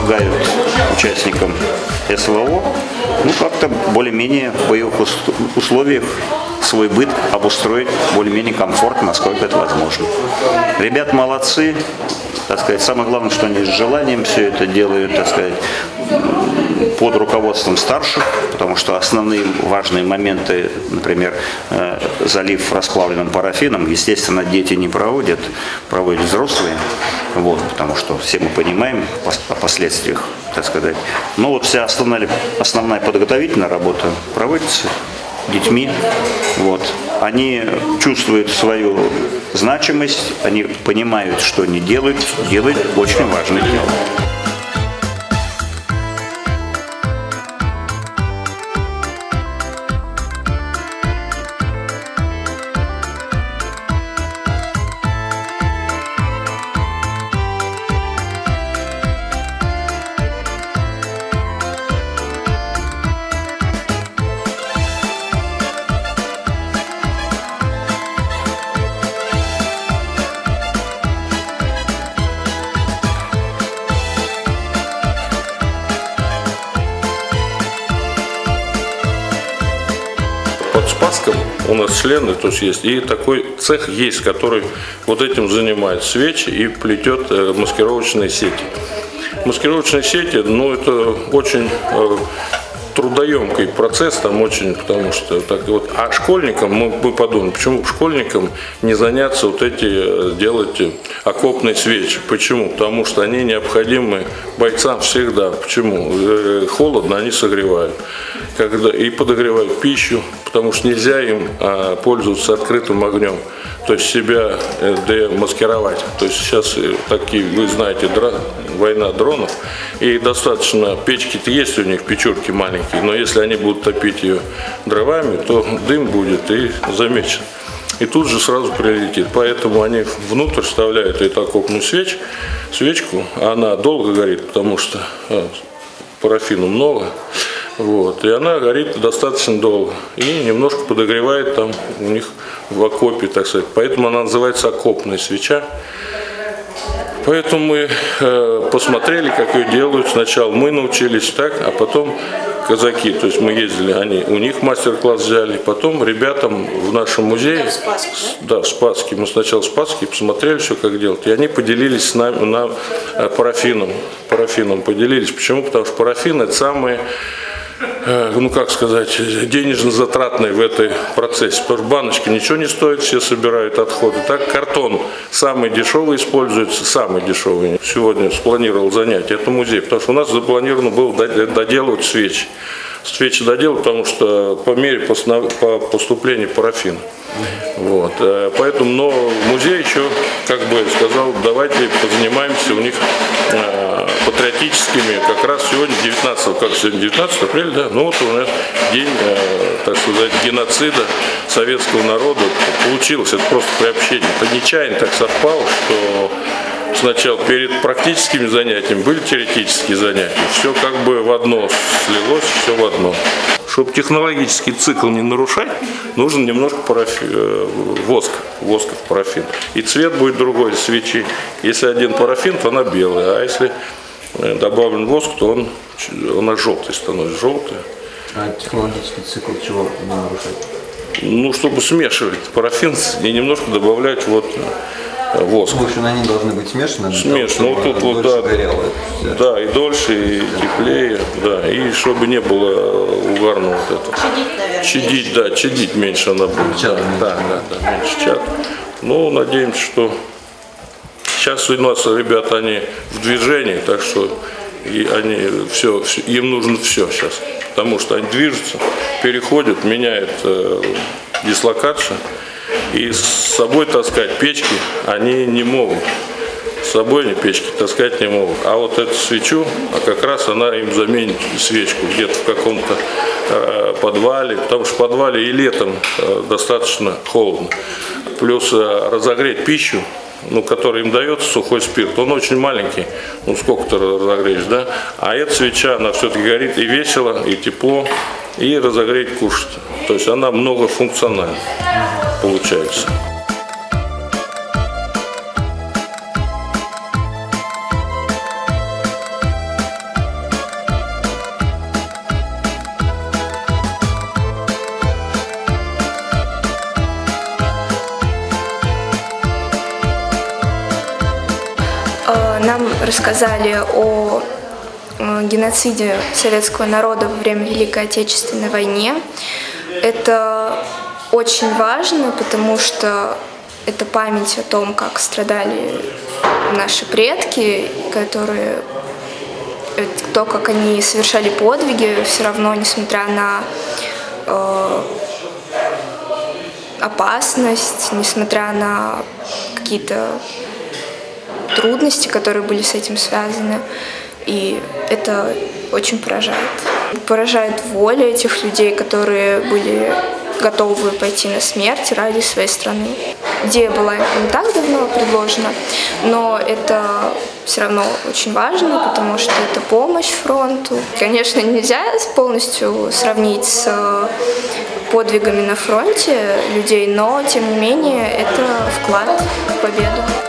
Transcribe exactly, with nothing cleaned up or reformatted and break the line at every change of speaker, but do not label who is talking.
помогают участникам эс вэ о, ну, как-то более-менее в боевых условиях свой быт обустроить более-менее комфортно, насколько это возможно. Ребят молодцы, так сказать, самое главное, что они с желанием все это делают, так сказать, под руководством старших, потому что основные важные моменты, например, залив расплавленным парафином, естественно, дети не проводят, проводят взрослые, вот, потому что все мы понимаем о последствиях, так сказать. Но вот вся основная, основная подготовительная работа проводится детьми, вот. Они чувствуют свою значимость, они понимают, что они делают, делают очень важное дело.
Под Спасском у нас члены, то есть есть, и такой цех есть, который вот этим занимается, свечи и плетет э, маскировочные сети. Маскировочные сети, ну, это очень э, трудоемкий процесс, там очень, потому что так вот, а школьникам мы, мы подумали, почему школьникам не заняться вот эти, делать окопные свечи, почему? Потому что они необходимы бойцам всегда, почему? Холодно, они согревают, когда, и подогревают пищу, потому что нельзя им а, пользоваться открытым огнем, то есть себя демаскировать. То есть сейчас такие, вы знаете, дра, война дронов, и достаточно, печки-то есть у них, печурки маленькие, но если они будут топить ее дровами, то дым будет и замечен. И тут же сразу прилетит. Поэтому они внутрь вставляют эту окопную свеч, свечку, она долго горит, потому что а, парафину много. Вот, и она горит достаточно долго и немножко подогревает там у них в окопе, так сказать. Поэтому она называется окопная свеча. Поэтому мы э, посмотрели, как ее делают. Сначала мы научились так, а потом казаки. То есть мы ездили, они у них мастер-класс взяли. Потом ребятам в нашем музее, да, в Спасске, да, в Спасске, мы сначала в Спасске посмотрели все, как делать. И они поделились с нами на э, парафином. Парафином поделились. Почему? Потому что парафин — это самые, ну как сказать, денежно затратный в этой процессе, потому что баночки ничего не стоят, все собирают отходы. Так картон самый дешевый используется, самый дешевый. Сегодня спланировал занятие, это музей, потому что у нас запланировано было доделывать свечи. Свечи доделать, потому что по мере поступления парафина. Вот. Поэтому, но музей еще, как бы сказал, давайте позанимаемся у них э, патриотическими, как раз сегодня девятнадцатого, как сегодня девятнадцатого апреля, да, ну вот у нас день, э, так сказать, геноцида советского народа получилось, это просто приобщение. Это нечаянно так совпало, что сначала перед практическими занятиями были теоретические занятия, все как бы в одно слилось, все в одно. Чтобы технологический цикл не нарушать, нужно немножко парафи... воска, воска в парафин. И цвет будет другой свечи. Если один парафин, то она белая, а если добавлен воск, то он, она желтая становится, желтая.
А технологический цикл чего не нарушать?
Ну, чтобы смешивать парафин и немножко добавлять вот воск.
В общем, они должны быть смешаны.
Смешаны. Ну, тут вот, да, да, и дольше, и теплее, да, и чтобы не было угарного вот этого.
Чадить, наверное.
Чадить, да, чадить меньше она будет.
Чад,
да, да, да, меньше чад. Ну, надеемся, что сейчас у нас ребята, они в движении, так что и они все, им нужно все сейчас, потому что они движутся, переходят, меняют э, дислокацию. И с собой таскать печки они не могут. С собой они печки таскать не могут. А вот эту свечу, а как раз она им заменит свечку где-то в каком-то э, подвале, потому что в подвале и летом э, достаточно холодно. Плюс э, разогреть пищу, ну, который им дается, сухой спирт, он очень маленький, ну сколько ты разогреешь, да? А эта свеча, она все-таки горит и весело, и тепло, и разогреть кушать. То есть она многофункциональна получается.
Нам рассказали о геноциде советского народа во время Великой Отечественной войны. Это очень важно, потому что это память о том, как страдали наши предки, которые, то, как они совершали подвиги, все равно, несмотря на э, опасность, несмотря на какие-то трудности, которые были с этим связаны. И это очень поражает. Поражает воля этих людей, которые были готовы пойти на смерть ради своей страны. Идея была не так давно предложена, но это все равно очень важно, потому что это помощь фронту. Конечно, нельзя полностью сравнить с подвигами на фронте людей, но, тем не менее, это вклад в победу.